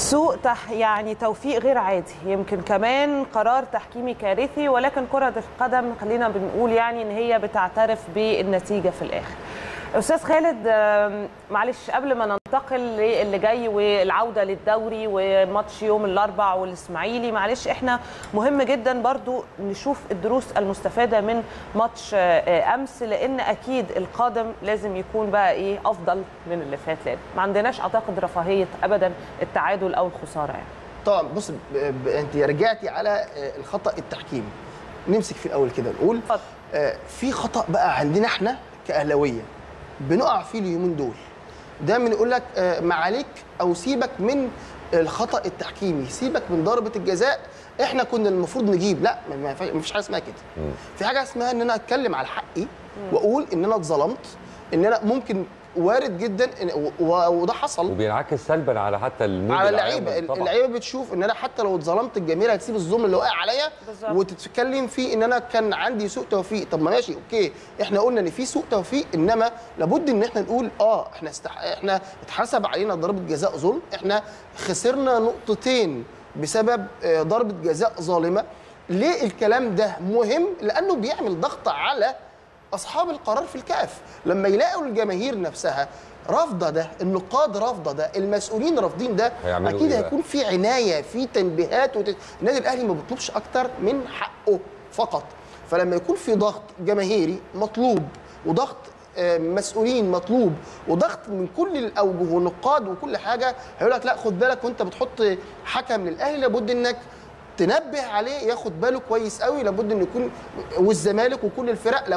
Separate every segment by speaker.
Speaker 1: سوء يعني توفيق غير عادي، يمكن كمان قرار تحكيمي كارثي، ولكن كرة القدم خلينا بنقول يعني ان هي بتعترف بالنتيجة في الاخر. استاذ خالد، معلش قبل ما ننتقل للي جاي والعودة للدوري وماتش يوم الاربعاء والاسماعيلي، معلش احنا مهم جدا برضو نشوف الدروس المستفادة من ماتش امس، لان اكيد القادم لازم يكون بقى ايه افضل من اللي فات، لان ما عندناش اعتقد رفاهية ابدا التعادل او الخسارة يعني.
Speaker 2: طبعا بص، انت رجعتي على الخطأ التحكيمي، نمسك في الاول كده نقول في خطأ بقى عندنا احنا كأهلاوية بنقع فيه اليومين دول. دايما يقول لك ما عليك او سيبك من الخطأ التحكيمي، سيبك من ضربة الجزاء، احنا كنا المفروض نجيب. لا، ما فيش حاجه اسمها كده. في حاجه اسمها ان انا اتكلم على حقي واقول ان انا اتظلمت، ان انا ممكن وارد جدا وده حصل،
Speaker 3: وبينعكس سلبا على حتى
Speaker 2: على اللعيبه. اللعيبه بتشوف ان انا حتى لو اتظلمت الجماهير هتسيب الظلم اللي واقع عليا وتتكلم فيه ان انا كان عندي سوء توفيق. طب ما ماشي اوكي، احنا قلنا ان في سوء توفيق، انما لابد ان احنا نقول احنا اتحسب علينا ضربه جزاء ظلم، احنا خسرنا نقطتين بسبب ضربه جزاء ظالمه. ليه الكلام ده مهم؟ لانه بيعمل ضغط على اصحاب القرار في الكاف. لما يلاقوا الجماهير نفسها رافضه ده، النقاد رافضه ده، المسؤولين رافضين ده، اكيد هيكون في عنايه، في تنبيهات. النادي الاهلي ما بيطلبش اكتر من حقه فقط. فلما يكون في ضغط جماهيري مطلوب، وضغط مسؤولين مطلوب، وضغط من كل الاوجه ونقاد وكل حاجه، هيقول لك لا خد بالك وانت بتحط حكم للاهلي لابد انك تنبه عليه ياخد باله كويس قوي، لابد ان يكون، والزمالك وكل الفرق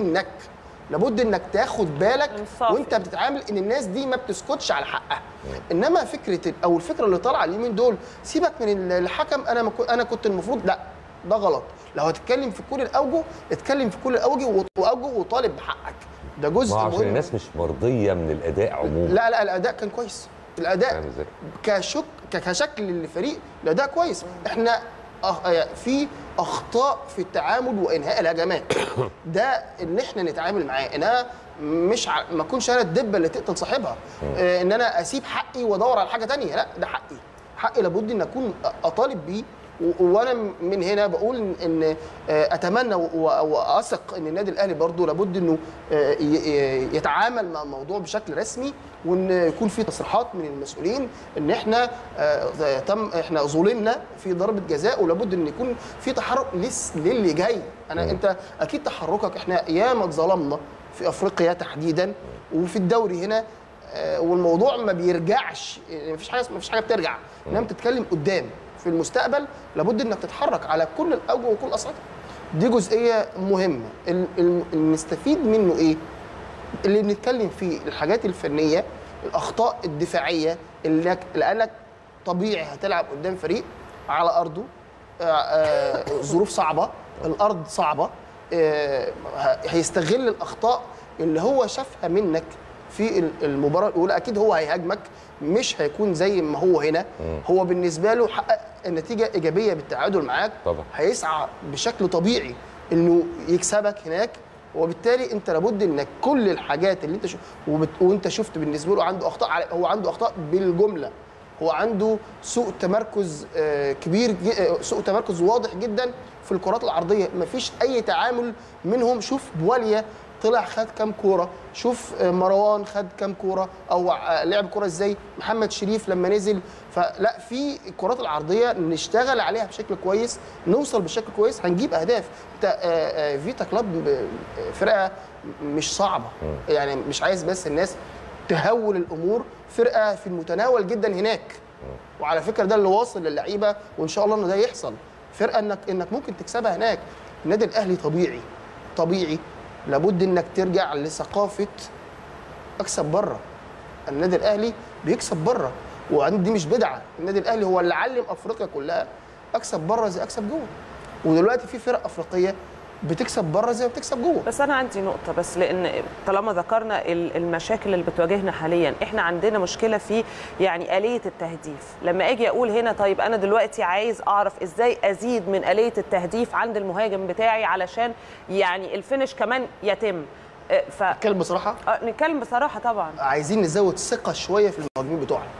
Speaker 2: لابد انك تاخد بالك وانت بتتعامل ان الناس دي ما بتسكتش على حقها. انما فكره او الفكره اللي طالعه اليومين دول سيبك من الحكم، انا كنت المفروض، لا ده غلط. لو هتتكلم في كل الاوجه اتكلم في كل الاوجه وطالب بحقك، ده جزء مهم.
Speaker 3: عشان الناس مش مرضيه من الاداء عموما.
Speaker 2: لا الاداء كان كويس، الاداء كشكل للفريق الاداء كويس. احنا في اخطاء في التعامل وانهاء الهجمات، ده ان احنا نتعامل معاه، ان انا ما اكونش انا الدبه اللي تقتل صاحبها، ان انا اسيب حقي وادور على حاجه ثانيه. لا، ده حقي لابد ان اكون اطالب بيه. وانا من هنا بقول ان اتمنى واثق ان النادي الاهلي برضه لابد انه يتعامل مع الموضوع بشكل رسمي، وان يكون في تصريحات من المسؤولين ان احنا احنا ظلمنا في ضربه جزاء، ولابد ان يكون في تحرك للي جاي. انت اكيد تحركك، احنا ياما اتظلمنا في افريقيا تحديدا وفي الدوري هنا، والموضوع ما بيرجعش، مفيش حاجه بترجع، انما بتتكلم قدام في المستقبل. لابد انك تتحرك على كل الاوجه وكل الاصعده. دي جزئيه مهمه. اللي نستفيد منه ايه؟ اللي بنتكلم فيه الحاجات الفنيه، الاخطاء الدفاعيه، لانك طبيعي هتلعب قدام فريق على ارضه، ظروف صعبه، الارض صعبه، هيستغل الاخطاء اللي هو شافها منك في المباراه الاولى. اكيد هو هيهاجمك، مش هيكون زي ما هو هنا. هو بالنسبه له حقق النتيجه ايجابيه بالتعادل معاك طبعا، هيسعى بشكل طبيعي انه يكسبك هناك. وبالتالي انت لابد انك كل الحاجات اللي انت وانت شفت بالنسبه له عنده اخطاء، هو عنده اخطاء بالجمله، هو عنده سوء تمركز كبير، سوء تمركز واضح جدا في الكرات العرضيه، مفيش اي تعامل منهم. شوف بواليا طلع خد كام كوره، شوف مروان خد كام كوره او لعب كوره ازاي، محمد شريف لما نزل. فلا، في الكرات العرضيه نشتغل عليها بشكل كويس، نوصل بشكل كويس، هنجيب اهداف. فيتا كلوب فرقه مش صعبه، يعني مش عايز بس الناس تهول الامور، فرقه في المتناول جدا هناك. وعلى فكره ده اللي واصل للعيبه، وان شاء الله انه ده يحصل. فرقه انك ممكن تكسبها هناك. النادي الاهلي طبيعي لابد انك ترجع لثقافه اكسب بره. النادي الاهلي بيكسب بره، ودي مش بدعه. النادي الاهلي هو اللي علم افريقيا كلها اكسب بره زي اكسب جوه، ودلوقتي في فرق افريقيه بتكسب بره زي ما بتكسب جوه.
Speaker 1: بس انا عندي نقطه، بس لان طالما ذكرنا المشاكل اللي بتواجهنا حاليا، احنا عندنا مشكله في يعني آلية التهديف. لما اجي اقول هنا طيب انا دلوقتي عايز اعرف ازاي ازيد من آلية التهديف عند المهاجم بتاعي علشان يعني الفينش كمان يتم.
Speaker 2: نتكلم بصراحه؟
Speaker 1: نتكلم بصراحه طبعا.
Speaker 2: عايزين نزود ثقه شويه في المهاجمين بتوعنا،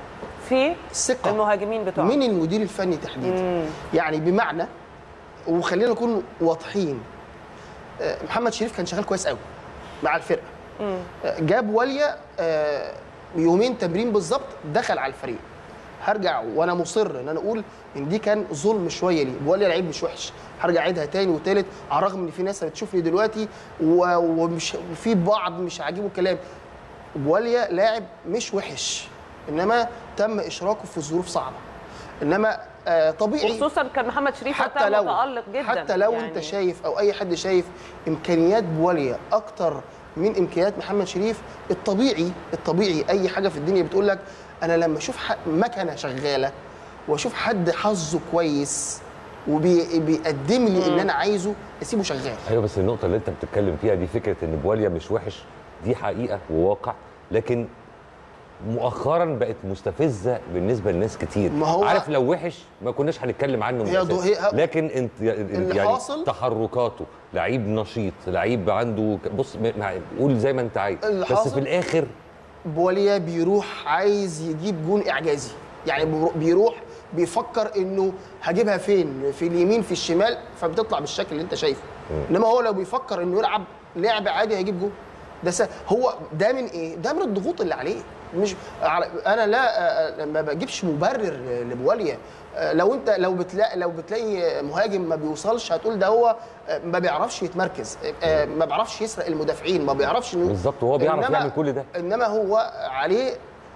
Speaker 1: في
Speaker 2: الثقه
Speaker 1: المهاجمين بتوعه
Speaker 2: من المدير الفني تحديدا. يعني بمعنى، وخلينا نكون واضحين، محمد شريف كان شغال كويس قوي مع الفرقه. جاب واليا يومين تمرين بالظبط دخل على الفريق. هرجع وانا مصر ان انا اقول ان دي كان ظلم شويه ليه. واليا لعيب مش وحش، هرجع اعيدها تاني وتالت، على الرغم ان في ناس بتشوفني دلوقتي ومش في بعض مش عاجبه الكلام. واليا لاعب مش وحش، انما تم اشراكه في ظروف صعبه. انما طبيعي،
Speaker 1: وخصوصا كان محمد شريف
Speaker 2: حتى لو
Speaker 1: متالق جدا.
Speaker 2: حتى لو يعني انت شايف او اي حد شايف امكانيات بواليا اكتر من امكانيات محمد شريف، الطبيعي اي حاجه في الدنيا بتقول لك انا لما اشوف مكنه شغاله واشوف حد حظه كويس وبيقدم لي اللي انا عايزه اسيبه شغال.
Speaker 3: ايوه، بس النقطه اللي انت بتتكلم فيها دي فكره ان بواليا مش وحش، دي حقيقه وواقع، لكن مؤخرا بقت مستفزه بالنسبه لناس كتير.
Speaker 2: ما هو
Speaker 3: عارف لو وحش ما كناش هنتكلم عنه من الأساس. لكن انت يعني تحركاته لعيب نشيط، لعيب عنده بص قول زي ما انت عايز، بس في الاخر
Speaker 2: بواليا بيروح عايز يجيب جون اعجازي، يعني بيروح بيفكر انه هجيبها فين، في اليمين في الشمال، فبتطلع بالشكل اللي انت شايفه. انما هو لو بيفكر انه يلعب لعب عادي هيجيب جون. ده هو ده من ايه؟ ده من الضغوط اللي عليه. مش انا لا ما بجيبش مبرر لبواليا. لو بتلاقي مهاجم ما بيوصلش هتقول ده هو ما بيعرفش يتمركز، ما بيعرفش يسرق المدافعين، ما بيعرفش انه
Speaker 3: بالظبط، وهو بيعرف يعمل كل ده.
Speaker 2: انما هو عليه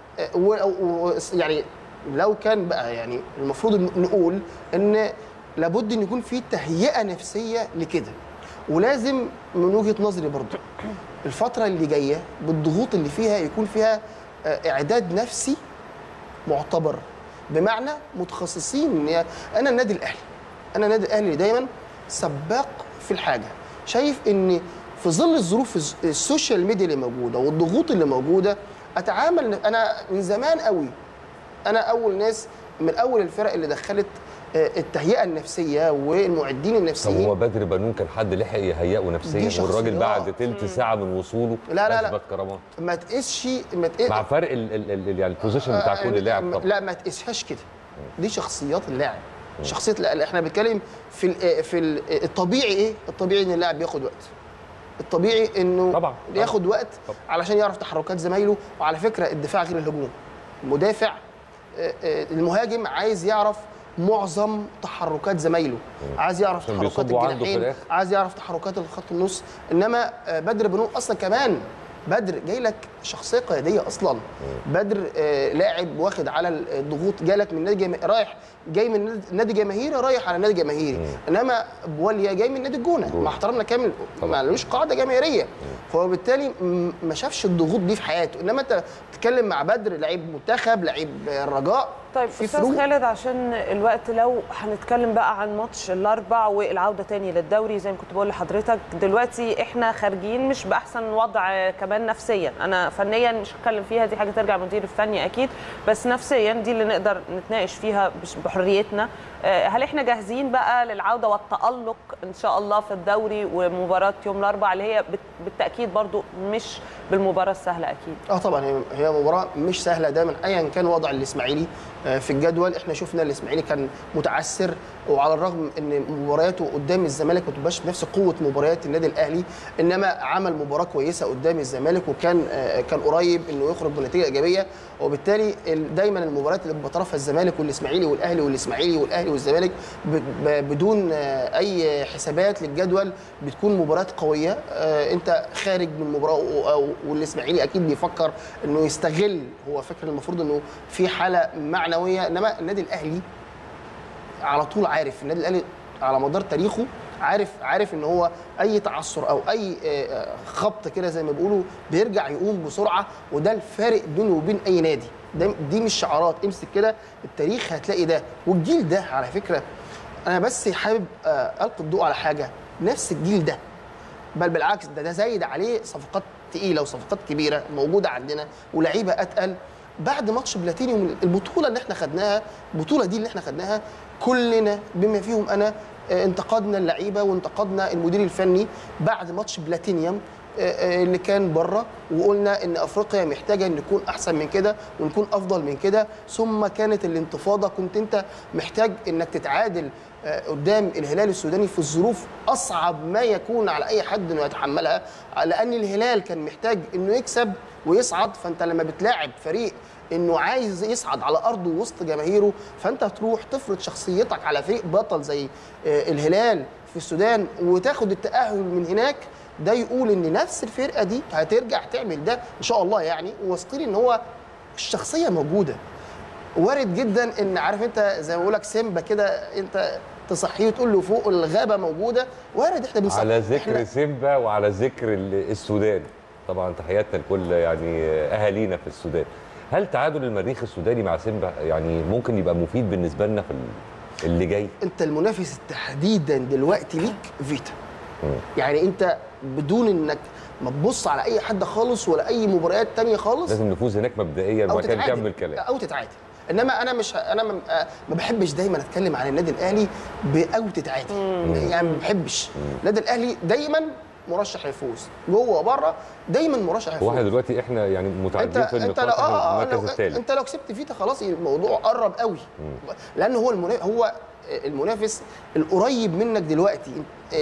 Speaker 2: يعني لو كان بقى يعني المفروض نقول ان لابد ان يكون في تهيئه نفسيه لكده. ولازم من وجهه نظري برضو الفتره اللي جايه بالضغوط اللي فيها يكون فيها اعداد نفسي معتبر، بمعنى متخصصين. انا النادي الاهلي دايما سباق في الحاجه، شايف ان في ظل الظروف السوشيال ميديا اللي موجوده والضغوط اللي موجوده اتعامل. انا من زمان قوي، انا اول ناس من اول الفرق اللي دخلت التهيئه النفسيه والمعدين النفسيين.
Speaker 3: طب هو بدر بنون كان حد لحق يهيئه نفسيا والراجل بعد تلت ساعه من وصوله
Speaker 2: لا
Speaker 3: كرامات.
Speaker 2: ما تقيسش
Speaker 3: مع فرق يعني البوزيشن بتاع كل لاعب طبعا.
Speaker 2: لا ما تقيسهاش كده، دي شخصيات اللاعب. احنا بنتكلم في الطبيعي. ايه الطبيعي؟ ان اللاعب بياخد وقت. الطبيعي انه طبعا ياخد وقت علشان يعرف تحركات زمايله. وعلى فكره الدفاع غير الهجوم. المدافع المهاجم عايز يعرف معظم تحركات زمايله، عايز يعرف تحركات الجناحين، عايز يعرف تحركات الخط النص. انما بدر بنون اصلا كمان بدر جاي لك شخصيه قياديه اصلا. بدر لاعب واخد على الضغوط، جالك من نادي جاي من نادي جماهيري رايح على نادي جماهيري. انما بواليا جاي من نادي الجونه مع احترامنا كامل، ما لوش قاعده جماهيريه، فبالتالي ما شافش الضغوط دي في حياته. انما انت تتكلم مع بدر لعيب منتخب، لعيب الرجاء.
Speaker 1: طيب استاذ خالد، عشان الوقت لو هنتكلم بقى عن ماتش الاربع والعوده تاني للدوري، زي ما كنت بقول لحضرتك دلوقتي احنا خارجين مش باحسن وضع كمان نفسيا. انا فنيا مش هتكلم فيها، دي حاجه ترجع مدير الفني اكيد، بس نفسيا دي اللي نقدر نتناقش فيها بحريتنا. هل احنا جاهزين بقى للعوده والتالق ان شاء الله في الدوري ومباراه يوم الاربعاء اللي هي بالتاكيد برضو مش بالمباراه السهله اكيد؟
Speaker 2: طبعا هي مباراه مش سهله دايما ايا كان وضع الاسماعيلي في الجدول. احنا شفنا الاسماعيلي كان متعثر، وعلى الرغم ان مبارياته قدام الزمالك ما تبقاش بنفس قوه مباريات النادي الاهلي، انما عمل مباراه كويسه قدام الزمالك وكان قريب انه يخرج بنتيجه ايجابيه. وبالتالي دايما المباريات اللي بطرفها الزمالك والاسماعيلي والاهلي والاسماعيلي والاهلي والزمالك بدون اي حسابات للجدول بتكون مباريات قويه. انت خارج من مباراه والاسماعيلي اكيد بيفكر انه يستغل، هو فكر المفروض انه في حاله معنويه. انما النادي الاهلي على طول عارف، النادي الاهلي على مدار تاريخه عارف ان هو اي تعثر او اي خبط كده زي ما بيقولوا بيرجع يقوم بسرعه، وده الفارق بينه وبين اي نادي. دي مش شعارات، امسك كده التاريخ هتلاقي ده. والجيل ده على فكره انا بس حابب القي الضوء على حاجه، نفس الجيل ده بل بالعكس ده زايد عليه صفقات تقيله وصفقات كبيره موجوده عندنا ولاعيبه اتقل. بعد ماتش بلاتينيوم البطوله اللي احنا خدناها، البطوله دي اللي احنا خدناها كلنا بما فيهم انا انتقدنا اللعيبه وانتقدنا المدير الفني بعد ماتش بلاتينيوم اللي كان بره، وقلنا ان افريقيا محتاجه ان نكون احسن من كده ونكون افضل من كده. ثم كانت الانتفاضه، كنت انت محتاج انك تتعادل قدام الهلال السوداني في الظروف اصعب ما يكون على اي حد انه يتحملها، لان الهلال كان محتاج انه يكسب ويصعد. فانت لما بتلاعب فريق انه عايز يصعد على ارضه وسط جماهيره، فانت تروح تفرض شخصيتك على فريق بطل زي الهلال في السودان وتاخد التاهل من هناك. ده يقول ان نفس الفرقه دي هترجع تعمل ده ان شاء الله يعني، وواثقين ان هو الشخصيه موجوده. وارد جدا ان عارف انت زي ما بقول لك سيمبا كده، انت تصحيه وتقول له فوق الغابه موجوده. وارد احنا بنصحي
Speaker 3: على ذكر سيمبا وعلى ذكر السودان، طبعا تحياتنا لكل يعني اهالينا في السودان. هل تعادل المريخ السوداني مع سيمبا يعني ممكن يبقى مفيد بالنسبه لنا في اللي جاي؟
Speaker 2: انت المنافس تحديدا دلوقتي ليك فيتا. يعني انت بدون انك ما تبص على اي حد خالص ولا اي مباريات تانية خالص،
Speaker 3: لازم نفوز هناك مبدئيا وبعد كده نكمل كلام
Speaker 2: او تتعادل. انما انا ما بحبش دايما اتكلم عن النادي الاهلي او تتعادل. يعني ما بحبش. النادي الاهلي دايما مرشح يفوز جوه وبره، دايما مرشح يفوز.
Speaker 3: واحنا دلوقتي احنا يعني متعادلين في النقاط في المركز الثالث.
Speaker 2: انت لو كسبت فيتا خلاص الموضوع قرب قوي. لان هو المنافس القريب منك دلوقتي.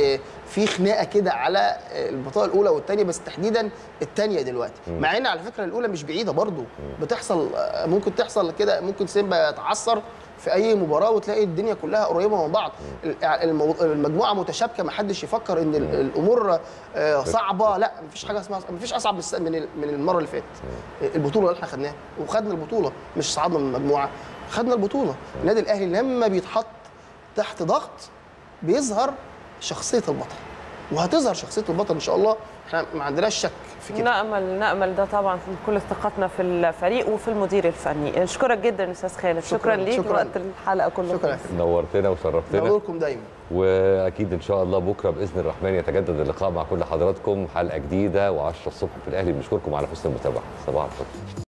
Speaker 2: في خناقه كده على البطاقه الاولى والثانيه، بس تحديدا الثانيه دلوقتي. مع ان على فكره الاولى مش بعيده برضو، بتحصل ممكن تحصل كده، ممكن سيمبا يتعثر في اي مباراه وتلاقي الدنيا كلها قريبه من بعض. المجموعه متشابكه، ما حدش يفكر ان الامور صعبه. لا، مفيش حاجه اسمها، مفيش اصعب من المره اللي فاتت. البطوله اللي احنا خدناها وخدنا البطوله، مش صعدنا من المجموعه، خدنا البطوله. النادي الاهلي لما بيتحط تحت ضغط بيظهر شخصيه البطل، وهتظهر شخصيه البطل ان شاء الله. احنا ما عندناش شك في كده.
Speaker 1: نأمل ده طبعا، في كل ثقتنا في الفريق وفي المدير الفني. اشكرك جدا استاذ خالد. شكرا ليك وقت الحلقه كلها.
Speaker 2: شكرا،
Speaker 3: نورتنا وشرفتنا.
Speaker 2: نوركم دايما.
Speaker 3: واكيد ان شاء الله بكره باذن الرحمن يتجدد اللقاء مع كل حضراتكم، حلقه جديده و10 الصبح في الاهلي. بنشكركم على حسن المتابعه. صباح الخير.